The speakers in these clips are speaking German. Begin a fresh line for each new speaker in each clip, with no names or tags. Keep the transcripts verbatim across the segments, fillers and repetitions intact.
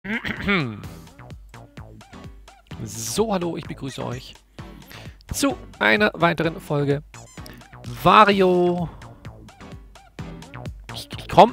So, hallo, ich begrüße euch zu einer weiteren Folge Wario. Ich, ich komm.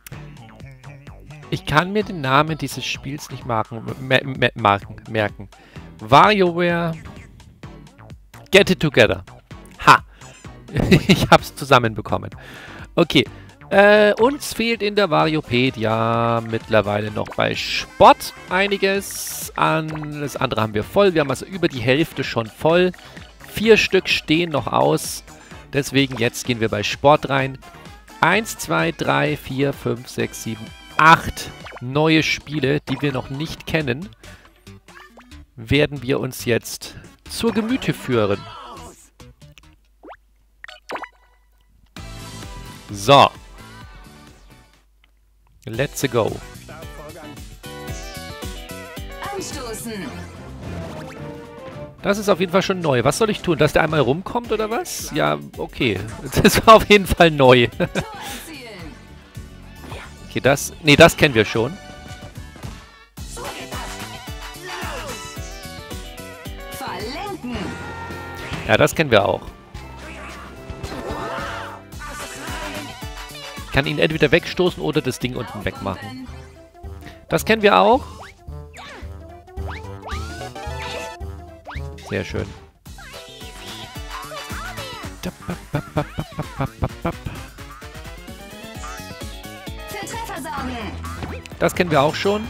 Ich kann mir den Namen dieses Spiels nicht marken, mer mer marken, merken. WarioWare Get It Together. Ha! Ich hab's zusammenbekommen. Okay. Äh, uns fehlt in der Variopedia mittlerweile noch bei Sport einiges. An das andere haben wir voll. Wir haben also über die Hälfte schon voll. Vier Stück stehen noch aus. Deswegen jetzt gehen wir bei Sport rein. Eins, zwei, drei, vier, fünf, sechs, sieben, acht neue Spiele, die wir noch nicht kennen, werden wir uns jetzt zur Gemüte führen. So. Let's go.
Anstoßen.
Das ist auf jeden Fall schon neu. Was soll ich tun? Dass der einmal rumkommt oder was? Ja, okay. Das war auf jeden Fall neu. Okay, das... Nee, das kennen wir schon.
Verlenken.
Ja, das kennen wir auch. Ich kann ihn entweder wegstoßen oder das Ding unten wegmachen. Das kennen wir auch. Sehr schön.
Für Treffer sorgen.
Das kennen wir auch schon.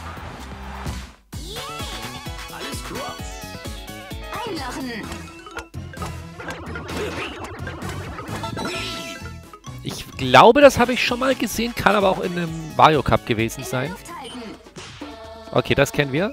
Einlochen.
Ich glaube, das habe ich schon mal gesehen. Kann aber auch in einem Wario Cup gewesen sein.
Luft halten.
Okay, das kennen wir.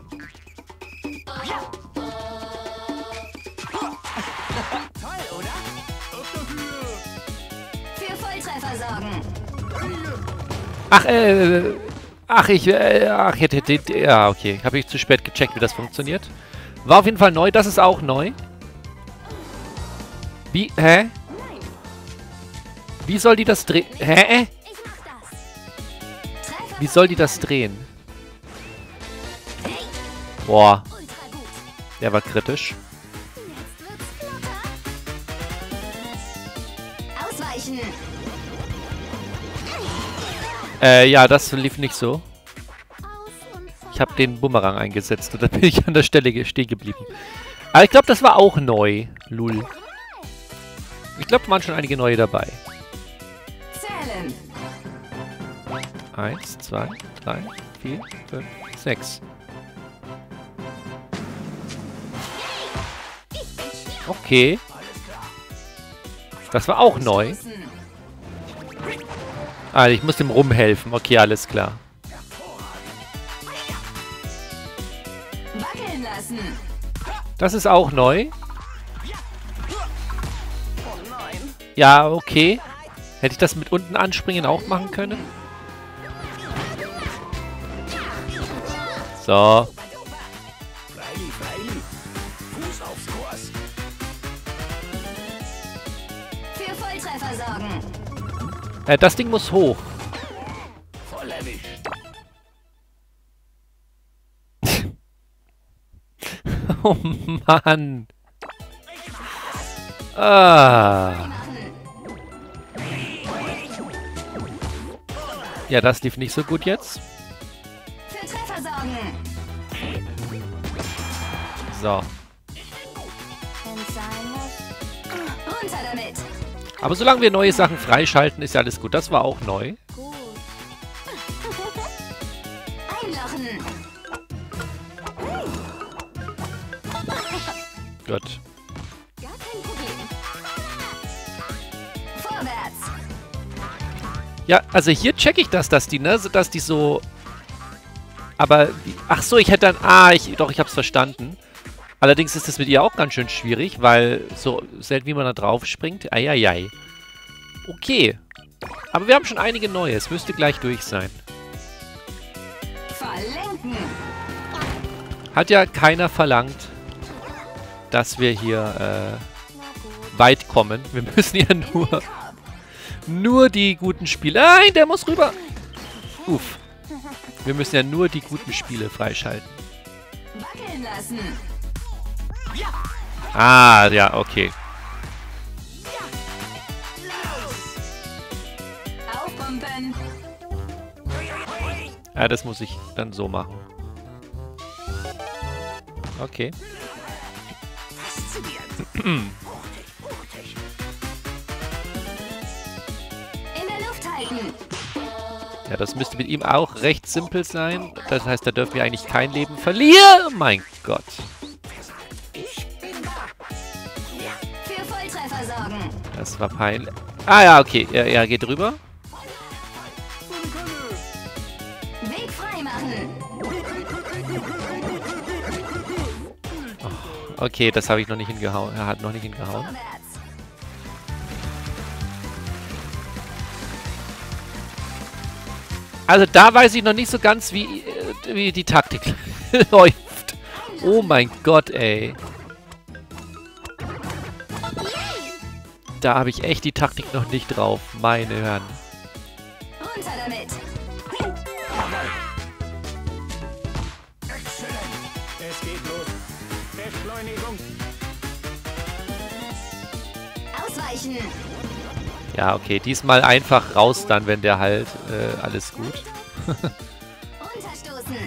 Für Volltreffer sorgen.
Ach, äh... Ach, ich... Äh, ach, hätte... hätte- Ja, okay. Habe ich zu spät gecheckt, wie das funktioniert. War auf jeden Fall neu. Das ist auch neu. Wie? Hä? Wie soll die das drehen? Hä?
Ich mach das. Treffer.
Wie soll die das drehen? Boah,
Ultra gut.
der war kritisch.
Jetzt wird's flotter. Ausweichen.
Äh, ja, das lief nicht so.
Aus und
Ich habe den Bumerang eingesetzt und dann bin ich an der Stelle ge- stehen geblieben. Aber ich glaube, das war auch neu. Lul. Ich glaube, da waren schon einige neue dabei.
Zählen.
Eins, zwei, drei, vier, fünf, sechs. Okay. Das war auch neu.
Anstoßen.
Ah, ich muss dem rumhelfen. Okay, alles klar.
Wackeln lassen.
Das ist auch neu. Ja, okay. Hätte ich das mit unten anspringen auch machen können? So.
Für Volltreffer sorgen.
Äh, das Ding muss hoch. Oh Mann. Ah. Ja, das lief nicht so gut jetzt.
Für Treffer sorgen.
So.
Wenn's sein muss. Runter damit.
Aber solange wir neue Sachen freischalten, ist ja alles gut. Das war auch neu.
Gut. Einlochen.
Gut.
Gar kein Problem. Vorwärts.
Ja, also hier checke ich das, dass die, ne, so- dass die so... Aber, wie- ach so, ich hätte dann... Ah, ich, doch, ich hab's verstanden. Allerdings ist das mit ihr auch ganz schön schwierig, weil so selten wie man da drauf springt. Eieiei. Okay. Aber wir haben schon einige neue. Es müsste gleich durch sein.
Verlenken.
Hat ja keiner verlangt, dass wir hier
Na gut.
äh, weit kommen. Wir müssen ja nur... Nur die guten Spiele. Nein, der muss rüber. Uff. Wir müssen ja nur die guten Spiele freischalten.
Wackeln lassen.
Ah, ja, okay.
Aufpumpen.
Ja, das muss ich dann so machen. Okay.
In der Luft halten.
Ja, das müsste mit ihm auch recht simpel sein. Das heißt, da dürfen wir eigentlich kein Leben verlieren. Mein Gott.
Für Volltreffer sorgen.
Das war peinlich. Ah ja, okay. Er, er geht rüber.
Weg frei machen.
Okay, das habe ich noch nicht hingehauen. Er hat noch nicht hingehauen.
Vorwärts.
Also da weiß ich noch nicht so ganz, wie, äh, wie die Taktik läuft. Oh mein Gott, ey. Da habe ich echt die Taktik noch nicht drauf. Meine Herren.
Runter damit.
Exzellent. Es geht los. Beschleunigung.
Ausweichen.
Ja, okay. Diesmal einfach raus dann, wenn der halt. Äh, alles gut.
Unterstoßen.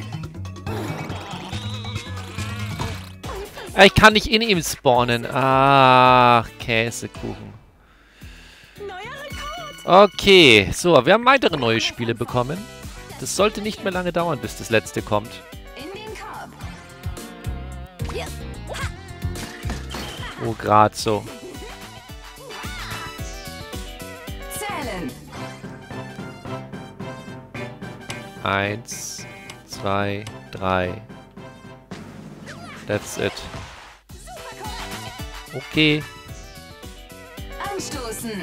Ich kann nicht in ihm spawnen. Ach, Käsekuchen. Okay, so, wir haben weitere neue Spiele bekommen. Das sollte nicht mehr lange dauern, bis das letzte kommt.
In den Korb. Ja.
Oh, gerade so.
Zählen.
Eins, zwei, drei. That's it. Okay.
Anstoßen.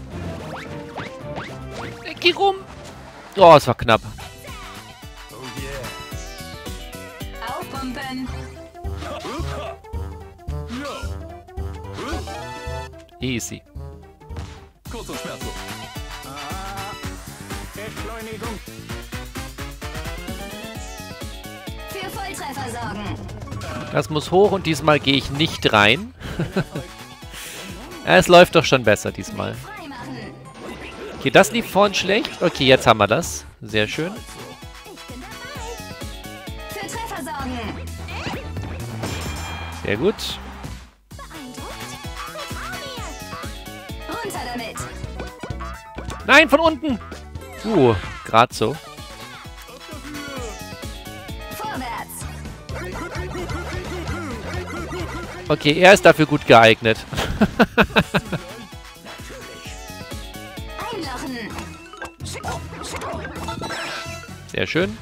Geh rum. Oh, es war knapp.
Oh yeah.
Aufpumpen.
Easy.
Kurz und schmerzlos. Ah. Beschleunigung.
Für Volltreffer sorgen.
Das muss hoch und diesmal gehe ich nicht rein. Es läuft doch schon besser diesmal.
Frei machen.
Okay, das lief vorhin schlecht. Okay, jetzt haben wir das. Sehr schön.
Ich bin dabei. Für Treffer sorgen.
Sehr gut.
Beeindruckt? Runter damit.
Nein, von unten. Uh, gerade so.
Vorwärts.
Okay, er ist dafür gut geeignet.
Einlochen.
Sehr schön.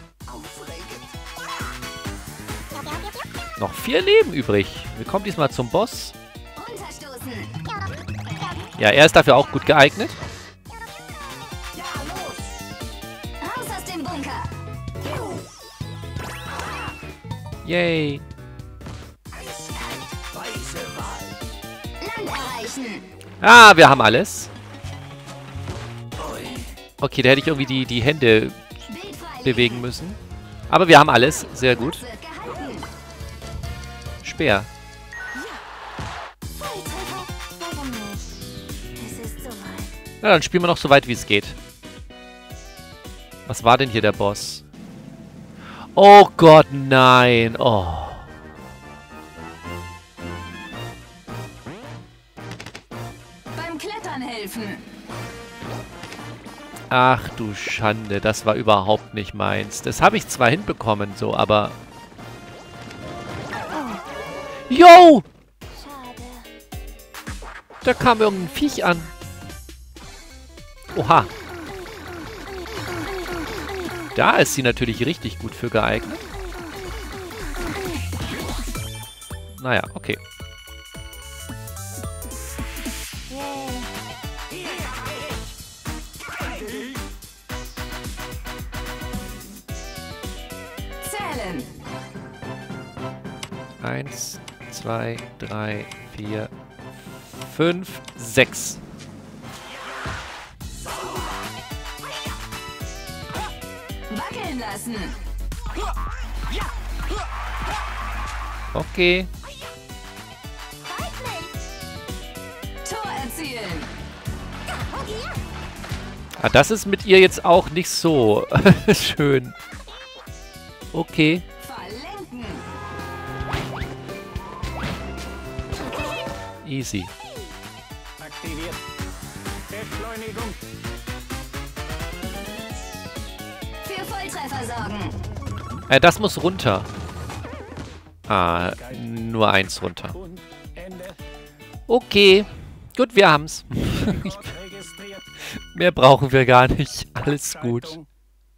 Noch vier Leben übrig. Wir kommen diesmal zum Boss.
Unterstoßen.
Ja, er ist dafür auch gut geeignet.
Raus aus dem Bunker.
Yay.
Land erreichen.
Ah, wir haben alles. Okay, da hätte ich irgendwie die, die Hände
Bild frei.
bewegen müssen. Aber wir haben alles. Sehr gut.
Wird gehalten.
Speer.
Volltreffer. Warum nicht? Es ist soweit.
Na, dann spielen wir noch so weit, wie es geht. Was war denn hier der Boss? Oh Gott, nein. Oh.
Beim Klettern helfen.
Ach du Schande, das war überhaupt nicht meins. Das habe ich zwar hinbekommen, so, aber... Yo!
Schade.
Da kam irgendein Viech an. Oha. Da ist sie natürlich richtig gut für geeignet. Naja, okay.
Zählen.
Eins, zwei, drei, vier, fünf, sechs.
Wackeln lassen.
Okay.
Tor erzielen.
Ah, das ist mit ihr jetzt auch nicht so schön. Okay.
Verlenken.
Easy.
Aktiviert. Beschleunigung.
Für Volltreffer sorgen.
Äh, das muss runter. Ah, nur eins runter.
Und Ende.
Okay. Gut, wir haben's.
Registriert.
Mehr brauchen wir gar nicht. Alles gut.
Schaltung.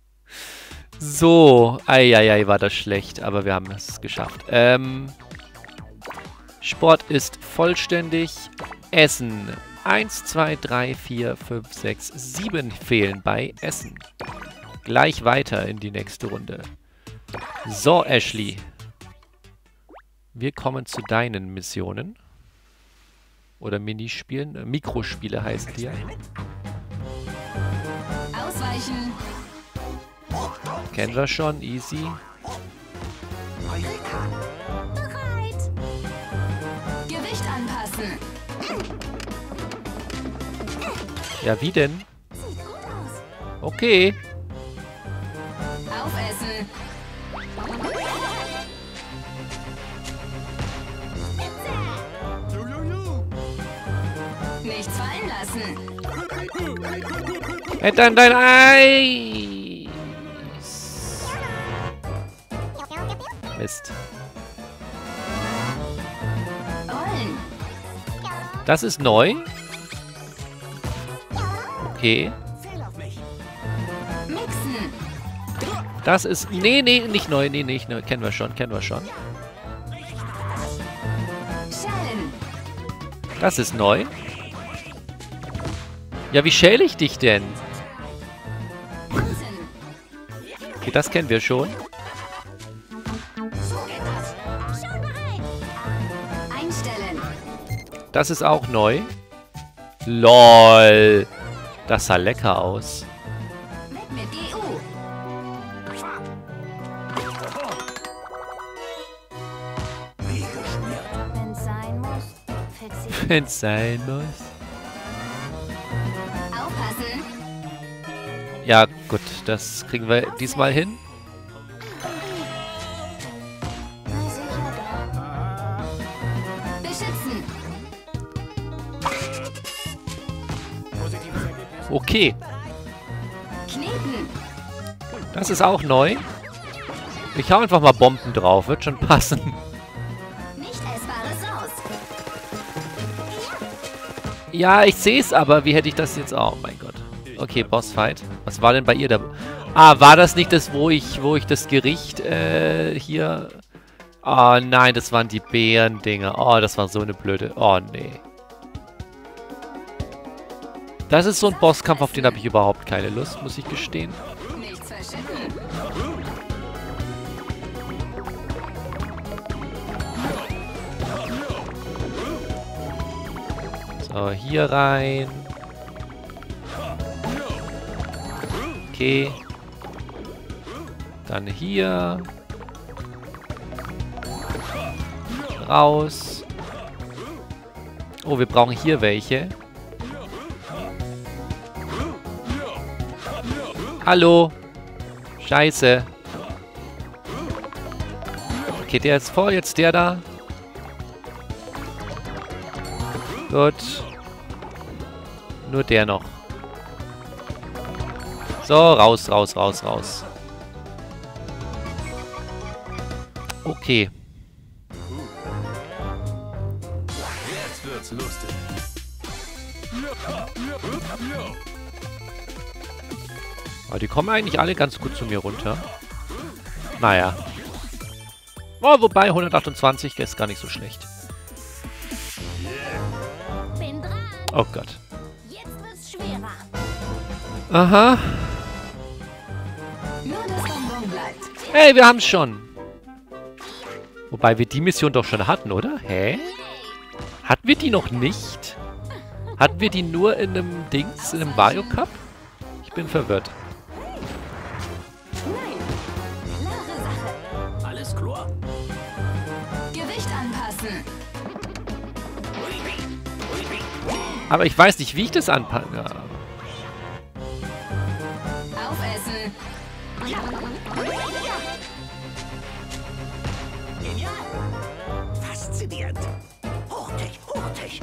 So. Eieiei, war das schlecht. Aber wir haben es geschafft. Ähm. Sport ist vollständig. Essen. eins, zwei, drei, vier, fünf, sechs, sieben fehlen bei Essen. Gleich weiter in die nächste Runde. So, Ashley. Wir kommen zu deinen Missionen. Oder Minispielen. Äh, Mikrospiele heißen die ja.
Ausweichen.
Kennen wir schon. Easy.
Bereit. Gewicht anpassen.
Ja, wie denn?
Sieht gut aus.
Okay.
Aufessen. Nichts fallen lassen.
Hätte dann dein Eis. Mist.
Rollen.
Das ist neu. Okay.
Mixen.
Das ist... Nee, nee, nicht neu. Nee, nicht neu. Kennen wir schon, kennen wir schon.
Schellen.
Das ist neu. Ja, wie schäle ich dich denn?
Bunsen.
Okay, das kennen wir schon.
Schon bereit. Einstellen.
Das ist auch neu. LOL. Das sah lecker aus.
Mit mit G U. Wenn's sein muss, fixieren.
Wenn's sein muss.
Aufpassen.
Ja, gut. Das kriegen wir diesmal hin.
Na sicher doch. Beschützen.
Positives Ergebnis.
Okay.
Kneten.
Das ist auch neu. Ich hau einfach mal Bomben drauf. Wird schon passen.
Nicht essbares Saus.
Ja, ich sehe es, aber wie hätte ich das jetzt... Oh mein Gott. Okay, Bossfight. Was war denn bei ihr da? Ah, war das nicht das, wo ich, wo ich das Gericht äh, hier... Oh nein, das waren die Bären-Dinger. Oh, das war so eine blöde... Oh, nee. Das ist so ein Bosskampf, auf den habe ich überhaupt keine Lust, muss ich gestehen.
Nichts verschütten.
So, hier rein. Okay. Dann hier. Raus. Oh, wir brauchen hier welche. Hallo. Scheiße. Okay, der ist voll. Jetzt der da. Gut. Nur der noch. So, raus, raus, raus, raus. Okay.
Jetzt wird's lustig.
Aber die kommen eigentlich alle ganz gut zu mir runter. Naja. Oh, wobei, hundertachtundzwanzig ist gar nicht so schlecht.
Bin dran.
Oh Gott.
Jetzt wird's schwerer.
Aha.
Nur das Bonbon bleibt.
Hey, wir haben's schon. Wobei wir die Mission doch schon hatten, oder? Hä? Hatten wir die noch nicht? Hatten wir die nur in einem Dings, in einem Mario Cup? Ich bin verwirrt.
Nein. lassen.
Aber ich weiß nicht, wie ich das anpasse. Ja.
Aufessen.
Genial. Faszinierend. Hurtig, hurtig.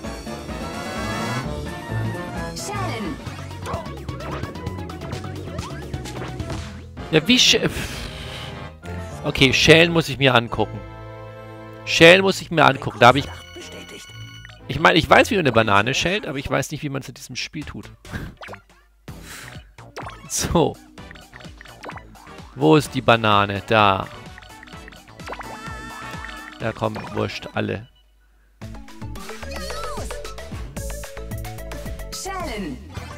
Schellen.
Ja, wie sch... Okay, Schälen muss ich mir angucken. Schälen muss ich mir angucken. Da habe ich...
Bestätigt.
Ich meine, ich weiß, wie man eine Banane schält, aber ich weiß nicht, wie man es in diesem Spiel tut. So. Wo ist die Banane? Da. Ja, komm, wurscht, alle.
Schellen.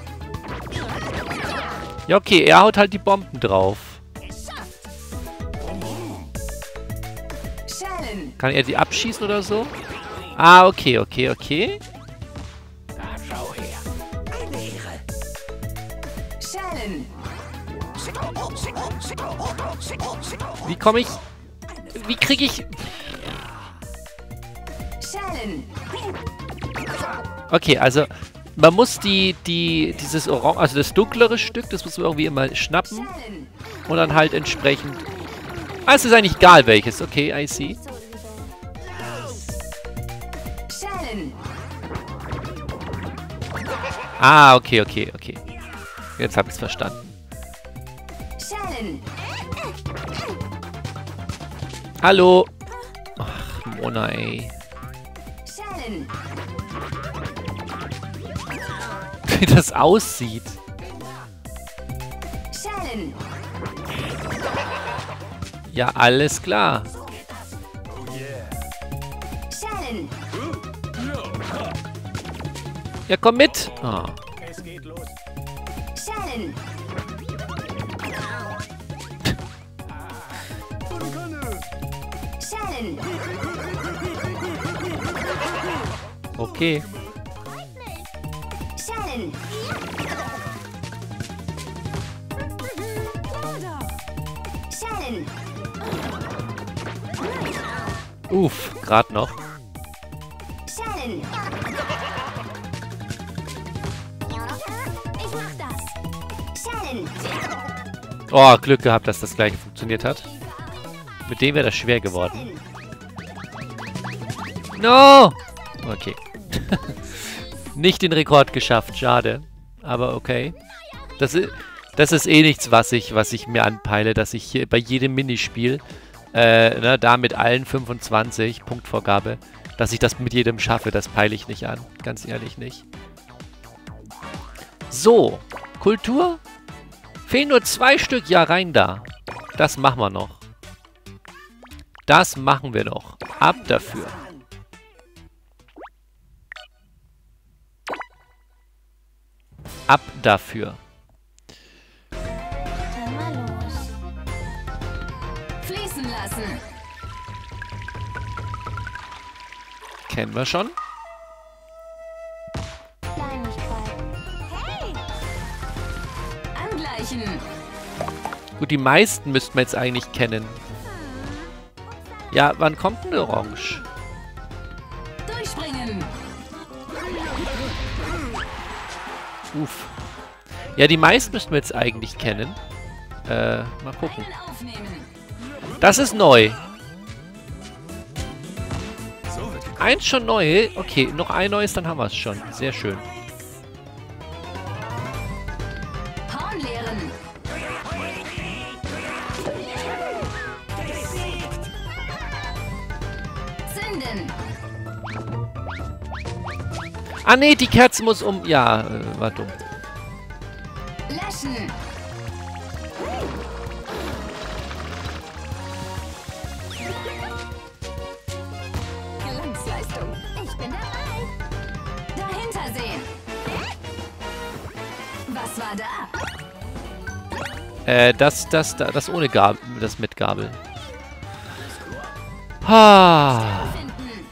Ja, okay, er haut halt die Bomben drauf.
Schellen.
Kann er die abschießen oder so? Ah, okay, okay, okay.
Da schau her. Eine Ehre.
Schellen.
Wie komme ich... Wie kriege ich...
Schellen.
Okay, also... Man muss die, die, dieses Orange, also das dunklere Stück, das muss man irgendwie immer schnappen
Schellen.
und dann halt entsprechend... Ah, es ist eigentlich egal welches. Okay, I see.
Schellen.
Ah, okay, okay, okay. Jetzt habe ich es verstanden.
Schellen.
Hallo. Ach, Mona, ey.
Schellen.
Wie das aussieht.
Schellen.
Ja, alles klar.
Schellen.
Ja, komm mit. Ah.
Es geht los.
Schellen. Schellen.
Okay.
Schellen. Schellen.
Uff, gerade noch.
Schellen. Ich mach das. Schellen.
Oh, Glück gehabt, dass das gleiche funktioniert hat. Mit dem wäre das schwer geworden. No! Okay. Nicht den Rekord geschafft, schade. Aber okay. Das ist, das ist eh nichts, was ich, was ich mir anpeile, dass ich hier bei jedem Minispiel, äh, ne, da mit allen fünfundzwanzig, Punktvorgabe, dass ich das mit jedem schaffe, das peile ich nicht an. Ganz ehrlich nicht. So, Kultur? Fehlen nur zwei Stück, ja rein da. Das machen wir noch. Das machen wir noch. Ab dafür. Ab dafür.
Dann mal los. Fließen lassen.
Kennen wir schon.
Kleinigkeit. Hey! Angleichen.
Gut, die meisten müssten wir jetzt eigentlich kennen. Ja, wann kommt denn Orange?
Durchspringen.
Uff. Ja, die meisten müssten wir jetzt eigentlich kennen. Äh, mal gucken.
Einen aufnehmen.
Das ist neu. Eins schon neu. Okay, noch ein neues, dann haben wir es schon. Sehr schön.
Horn leeren. Zünden.
Ah, nee, die Kerze muss um... Ja, äh, war dumm.
Löschen. Glanzleistung. Ich bin dabei. Dahinter sehen. Was war da?
Äh, das, das, das, das ohne Gabel, das mit Gabel. Ha.
Finden.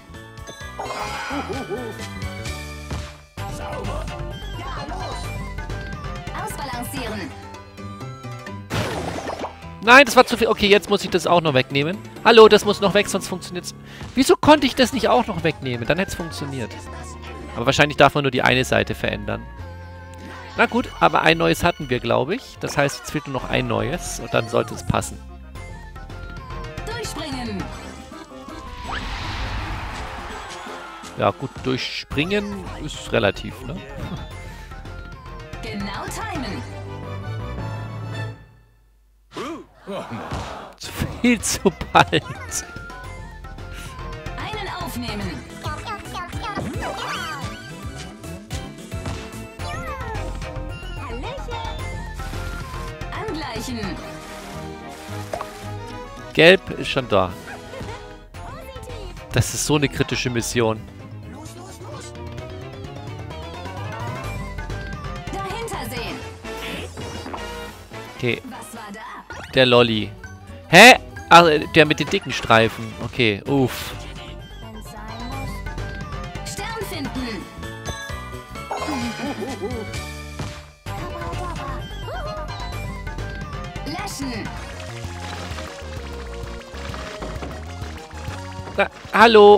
Sauber. Ja, los.
Ausbalancieren.
Nein, das war zu viel. Okay, jetzt muss ich das auch noch wegnehmen. Hallo, das muss noch weg, sonst funktioniert es. Wieso konnte ich das nicht auch noch wegnehmen? Dann hätte es funktioniert. Aber wahrscheinlich darf man nur die eine Seite verändern. Na gut, aber ein neues hatten wir, glaube ich. Das heißt, jetzt fehlt nur noch ein neues und dann sollte es passen.
Durchspringen.
Ja gut, durchspringen ist relativ, ne?
Genau timen.
Viel zu bald.
Einen aufnehmen. Angleichen.
Gelb ist schon da. Das ist so eine kritische Mission.
Dahinter sehen.
Okay,
Was war da?
der Lolli. Hä? Ach, der mit den dicken Streifen. Okay, uff.
Wenn's sein muss. Stern finden. Löschen.
Na, hallo.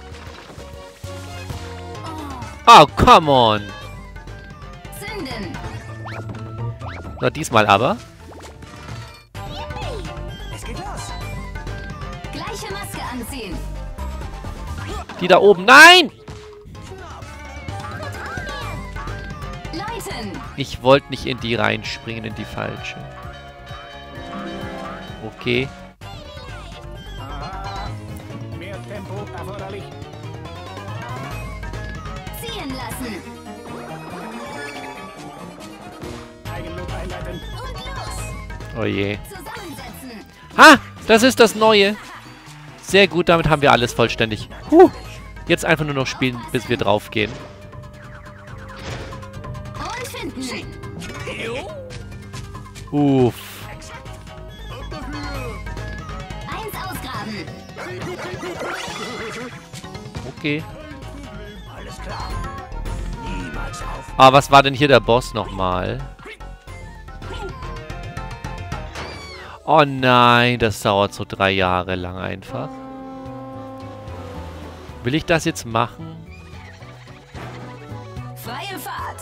Oh, come on.
Zünden.
Na, diesmal aber.
Es geht los.
Gleiche Maske anziehen.
Die da oben. Nein!
Läuten.
Ich wollte nicht in die reinspringen, in die falsche. Okay.
Aha. Mehr Tempo erforderlich.
Ziehen lassen.
Eigenlob einleiten.
Und los.
Oh je.
Zusammensetzen.
Ha! Das ist das Neue. Sehr gut, damit haben wir alles vollständig. Huh. Jetzt einfach nur noch spielen, bis wir draufgehen.
Und finden.
Uff.
Eins ausgraben.
Okay.
Alles klar. Niemals auf.
Ah, was war denn hier der Boss nochmal? Oh nein, das dauert so drei Jahre lang einfach. Will ich das jetzt machen?
Freie Fahrt.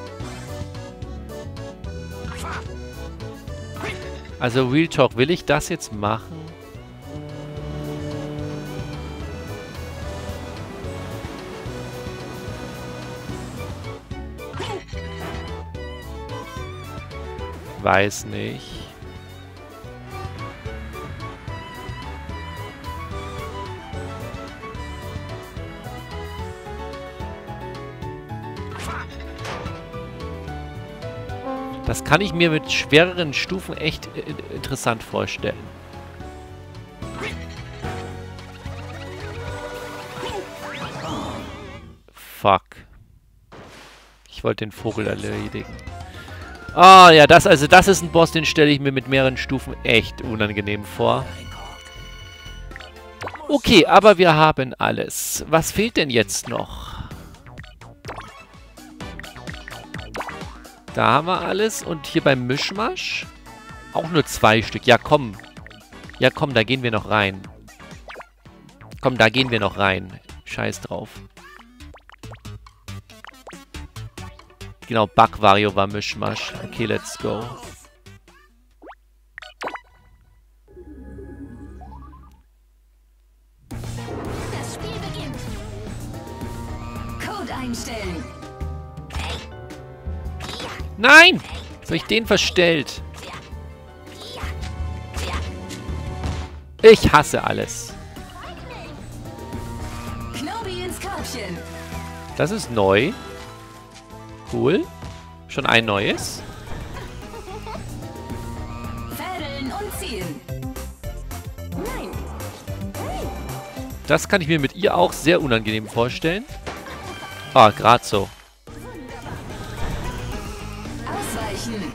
Also Real Talk, will ich das jetzt machen? Weiß nicht. Das kann ich mir mit schwereren Stufen echt äh, interessant vorstellen. Fuck. Ich wollte den Vogel erledigen. Ah, ja, das, also das ist ein Boss, den stelle ich mir mit mehreren Stufen echt unangenehm vor. Okay, aber wir haben alles. Was fehlt denn jetzt noch? Da haben wir alles. Und hier beim Mischmasch auch nur zwei Stück. Ja, komm. Ja, komm, da gehen wir noch rein. Komm, da gehen wir noch rein. Scheiß drauf. Genau, Bug-Vario war Mischmasch. Okay, let's go.
Das Spiel beginnt. Code einstellen.
Nein! Was habe ich den verstellt? Ich hasse alles.
Knobi ins Körbchen.
Das ist neu. Cool. Schon ein neues.
Fädeln und ziehen. Nein.
Das kann ich mir mit ihr auch sehr unangenehm vorstellen. Ah, gerade so.
Ausweichen.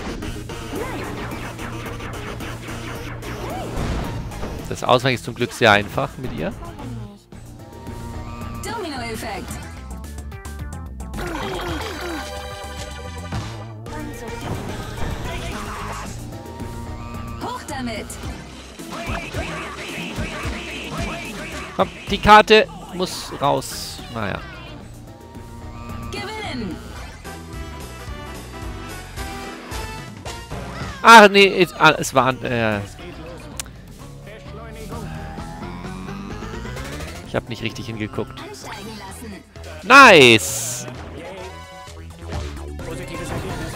Das Ausweichen ist zum Glück sehr einfach mit ihr.
Domino-Effekt. damit.
Komm, die Karte muss raus. Naja.
Gewinnen.
Ach nee, es, ah, es war... Äh, ich habe nicht richtig hingeguckt.
Ansteigen lassen.
Nice!
Positives Ergebnis.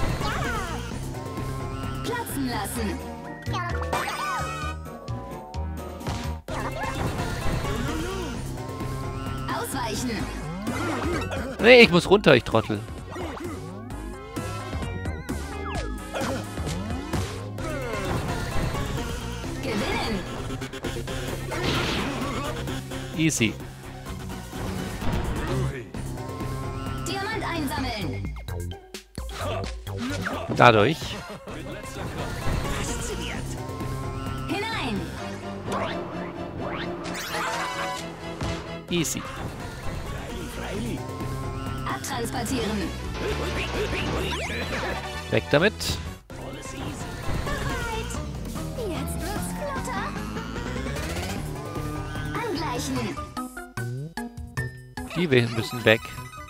Platzen lassen. Ausweichen.
Nee, ich muss runter, ich Trottel.
Gewinnen.
Easy.
Diamant einsammeln.
Dadurch.
Hinein.
Easy.
Abtransportieren.
Weg damit.
Bereit. Jetzt wird's flotter. Angleichen.
Die wir müssen weg.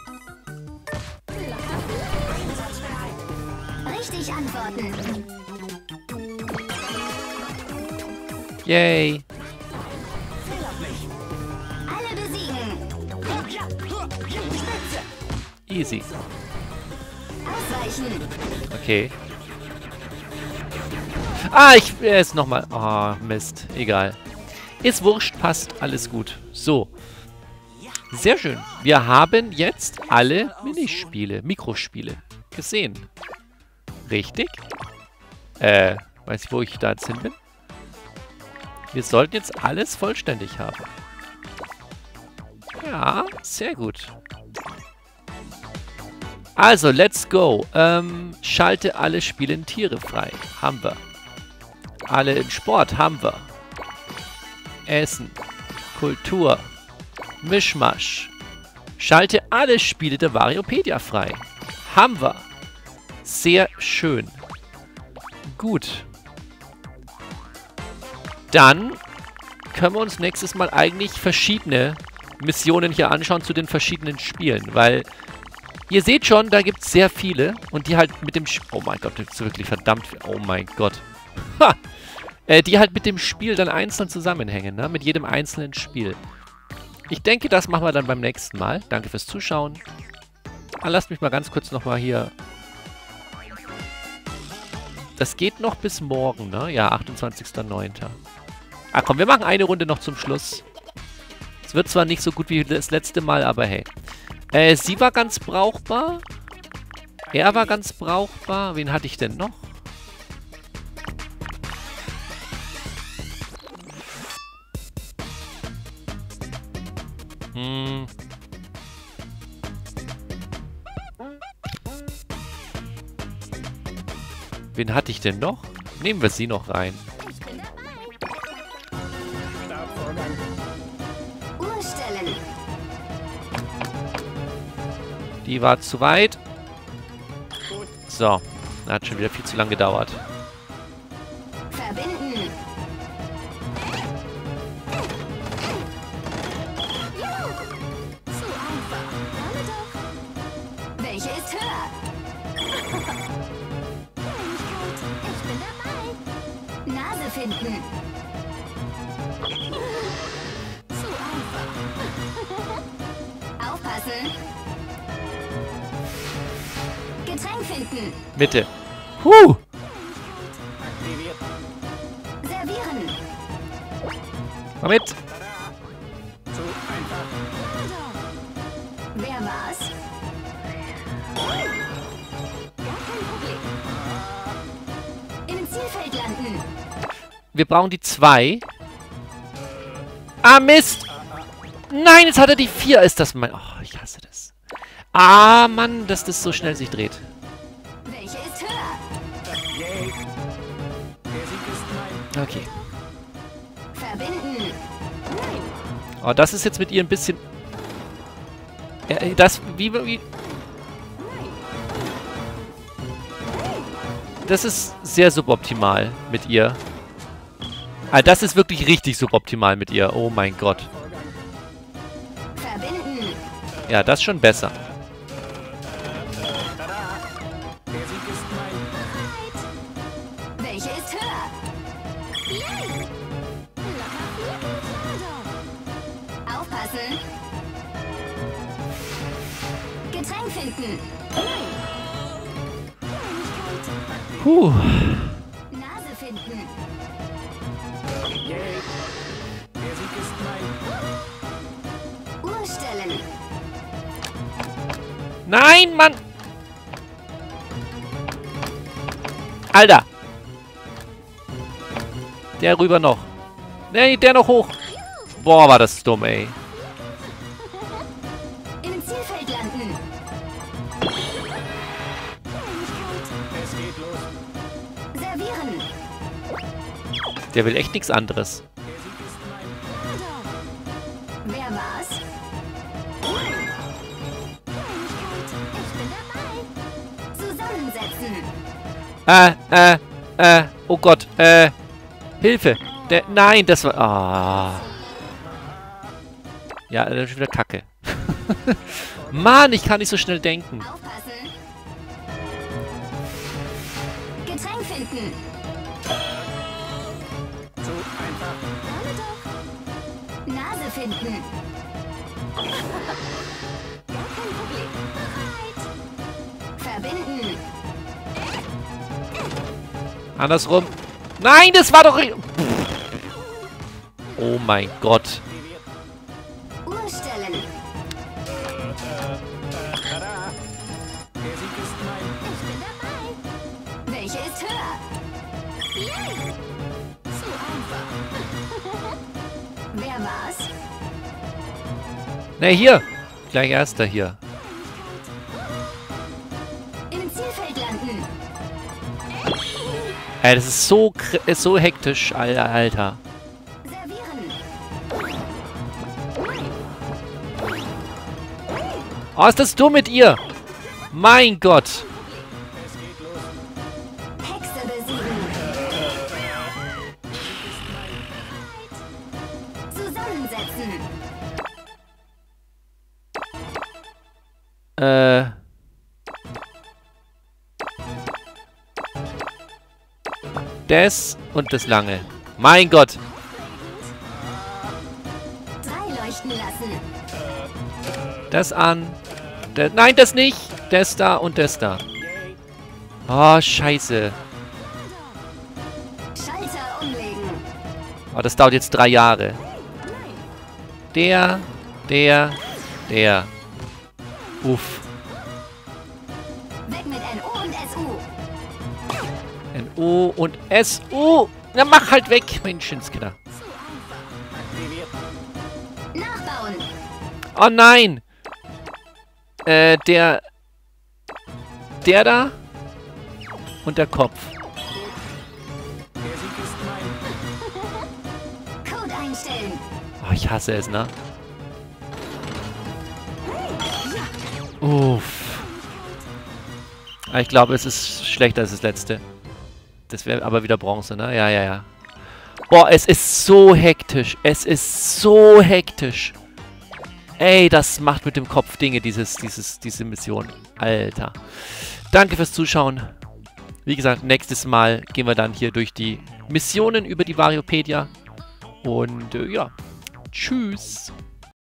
Richtig antworten.
Yay.
Alle besiegen.
Easy.
Ausweichen.
Okay. Ah, ich... Er ist nochmal... Oh, Mist. Egal. Ist wurscht, passt. Alles gut. So. Sehr schön. Wir haben jetzt alle Minispiele, Mikrospiele gesehen. Richtig? Äh, weiß ich, wo ich da jetzt hin bin? Wir sollten jetzt alles vollständig haben. Ja, sehr gut. Also, let's go. Ähm, schalte alle spielenden Tiere frei. Haben wir. Alle im Sport haben wir. Essen. Kultur. Mischmasch. Schalte alle Spiele der Variopedia frei. Haben wir. Sehr schön. Gut. Dann können wir uns nächstes Mal eigentlich verschiedene Missionen hier anschauen zu den verschiedenen Spielen, weil ihr seht schon, da gibt es sehr viele und die halt mit dem... Sch oh mein Gott, das ist wirklich verdammt... Oh mein Gott. Ha! Äh, die halt mit dem Spiel dann einzeln zusammenhängen, ne? Mit jedem einzelnen Spiel. Ich denke, das machen wir dann beim nächsten Mal. Danke fürs Zuschauen. Ah, lasst mich mal ganz kurz nochmal hier... Das geht noch bis morgen, ne? Ja, achtundzwanzigster neunter Ah, komm, wir machen eine Runde noch zum Schluss. Es wird zwar nicht so gut wie das letzte Mal, aber hey. Äh, sie war ganz brauchbar. Er war ganz brauchbar. Wen hatte ich denn noch? Hm. Wen hatte ich denn noch? Nehmen wir sie noch rein.
Ich bin dabei.
Startvorgang.
Uhr stellen.
Die war zu weit. So. Hat schon wieder viel zu lang gedauert.
Verbinden. Juhu. Zu einfach. Damit doch. Welche ist höher? Ich bin dabei. Nase finden. Zu einfach. Aufpassen. Getränk finden.
Mitte. Huh!
Aktiviert.
Servieren.
Komm mit.
Tada. Zu einfach.
Wer war's? Gar kein Problem. Im Zielfeld landen.
Wir brauchen die zwei. Ah, Mist! Nein, jetzt hat er die vier. Ist das mein... Oh, ich hasse das. Ah, Mann, dass das so schnell sich dreht.
Welche ist höher?
Yay. Der Sieg ist mein.
Okay.
Verbinden.
Oh, das ist jetzt mit ihr ein bisschen... Äh, das... Wie... wie das ist sehr suboptimal mit ihr. Ah, das ist wirklich richtig suboptimal mit ihr. Oh mein Gott.
Verbinden.
Ja, das ist schon besser.
Der Sieg ist mein.
Welche ist höher? Yay! Locker flockig, aufpassen. Getränk finden.
Puh.
Nase finden.
Yay. Der Sieg ist mein.
Uhr stellen.
Nein, Mann! Alter! Der rüber noch. Nee, der noch hoch. Boah, war das dumm, ey.
Im Zielfeld landen.
Es geht los.
Servieren.
Der will echt nichts anderes.
Der Sieg ist mein.
Wer war's? Ich bin dabei. Zusammensetzen.
Äh, äh, äh, oh Gott, äh, Hilfe. Der, nein, das war, ah. Ja, das ist wieder Kacke. Mann, ich kann nicht so schnell denken.
Aufpassen. Getränk finden.
Zu einfach.
Damit doch. Nase finden. Gar kein Problem. Bereit. Verbinden.
Andersrum. Nein, das war doch... Oh mein Gott.
Uhr stellen.
Tada. Der Sieg ist mein.
Ich bin dabei. Welche ist höher? Yay! Zu einfach. Wer war's?
Ne, hier. Gleich erster hier.
Im Zielfeld landen.
Ey, das ist so, kr- ist so hektisch, Alter, Alter.
Servieren.
Oh, ist das dumm mit ihr? Mein Gott.
Es geht los.
Hexe besiegen. Zusammensetzen.
Äh... Das und das lange. Mein Gott.
Drei leuchten lassen.
Das an. Das, nein, das nicht. Das da und das da.
Yay.
Oh, scheiße.
Schalter umlegen.
Oh, das dauert jetzt drei Jahre. Der, der, der. Uff.
Weg mit N O und S U.
N O und S U. Na, mach halt weg, Menschenskinder.
Aktiviert.
Nachbauen.
Oh nein. Äh, der... Der da. Und der Kopf.
Der Sieg ist mein.
Code einstellen.
Oh, ich hasse es, ne? Uff. Ah, ich glaube, es ist schlechter als das letzte. Das wäre aber wieder Bronze, ne? Ja, ja, ja. Boah, es ist so hektisch. Es ist so hektisch. Ey, das macht mit dem Kopf Dinge, dieses, dieses, diese Mission. Alter. Danke fürs Zuschauen. Wie gesagt, nächstes Mal gehen wir dann hier durch die Missionen über die Variopedia. Und äh, ja, tschüss.